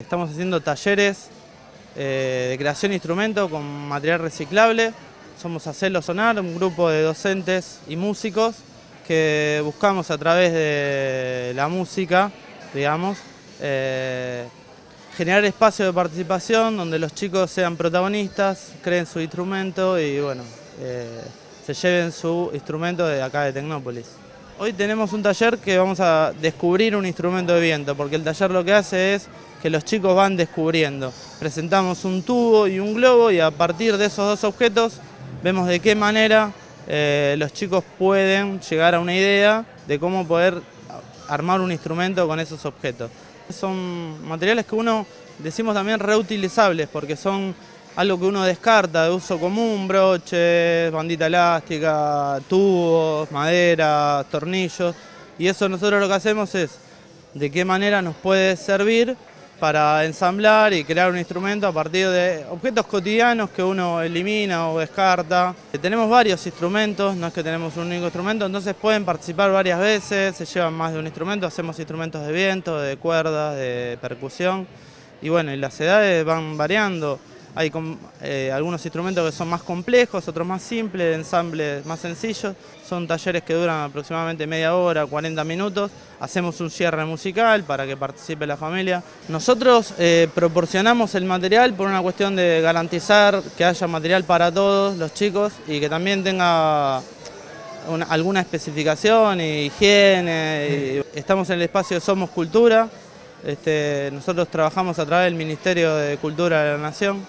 Estamos haciendo talleres de creación de instrumentos con material reciclable. Somos Hacelo Sonar, un grupo de docentes y músicos que buscamos a través de la música, digamos, generar espacios de participación donde los chicos sean protagonistas, creen su instrumento y bueno, se lleven su instrumento de acá de Tecnópolis. Hoy tenemos un taller que vamos a descubrir un instrumento de viento, porque el taller lo que hace es que los chicos van descubriendo. Presentamos un tubo y un globo y a partir de esos dos objetos vemos de qué manera los chicos pueden llegar a una idea de cómo poder armar un instrumento con esos objetos. Son materiales que decimos también reutilizables, porque son algo que uno descarta de uso común: broches, bandita elástica, tubos, madera, tornillos. Y eso nosotros lo que hacemos es de qué manera nos puede servir para ensamblar y crear un instrumento a partir de objetos cotidianos que uno elimina o descarta. Tenemos varios instrumentos, no es que tenemos un único instrumento, entonces pueden participar varias veces, se llevan más de un instrumento, hacemos instrumentos de viento, de cuerdas, de percusión. Y bueno, y las edades van variando. Hay algunos instrumentos que son más complejos, otros más simples, ensambles más sencillos. Son talleres que duran aproximadamente media hora, 40 minutos. Hacemos un cierre musical para que participe la familia. Nosotros proporcionamos el material por una cuestión de garantizar que haya material para todos los chicos y que también tenga alguna especificación y higiene. Estamos en el espacio Somos Cultura. Nosotros trabajamos a través del Ministerio de Cultura de la Nación.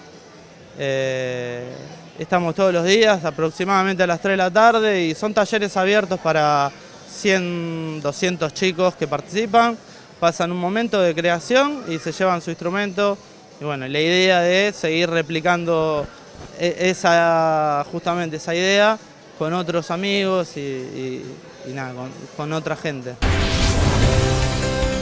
Estamos todos los días aproximadamente a las 3 de la tarde y son talleres abiertos para 100, 200 chicos que participan, pasan un momento de creación y se llevan su instrumento. Y bueno, la idea es seguir replicando justamente esa idea con otros amigos y nada, con otra gente.